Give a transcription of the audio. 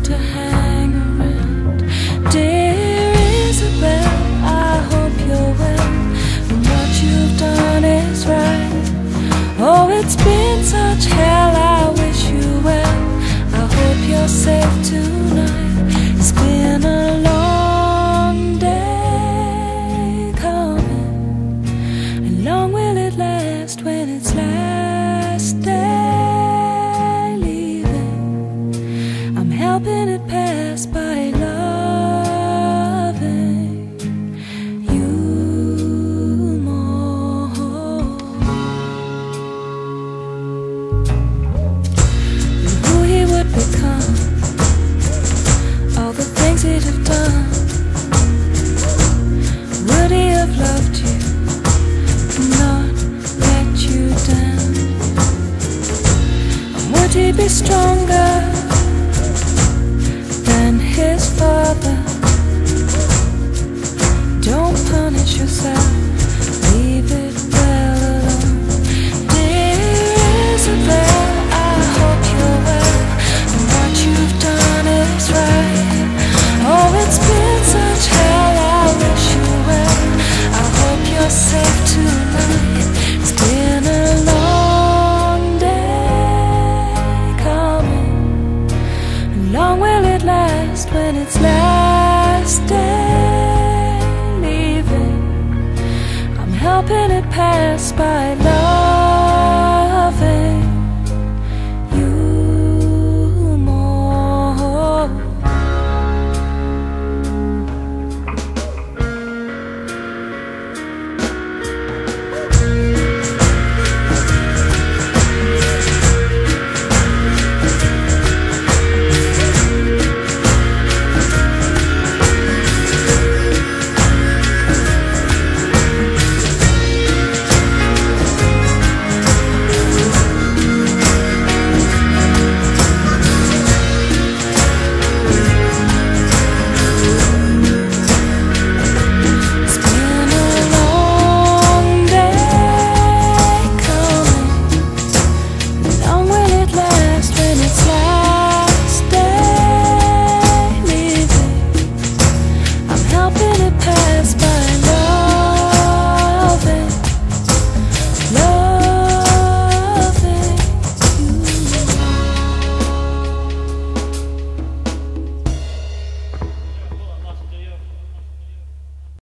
to hang around. Dear Isabel, I hope you're well, and what you've done is right. Oh, it's been such hell, I wish you well. I hope you're safe tonight. It's been a long day coming, and long will it last when it's last day leaving. I'm helping it pass by loving you more. Who he would become, all the things he'd have done. Would he have loved you, not let you down? And would he be stronger than his father? Don't punish yourself, leave it well alone. Dear Isabel, I hope you're well, and what you've done is right. Oh, it's been such hell, I wish you well. I hope you're safe tonight. It's been a long day coming, and long will it last when it's last day leaving. I'm helping it pass by love.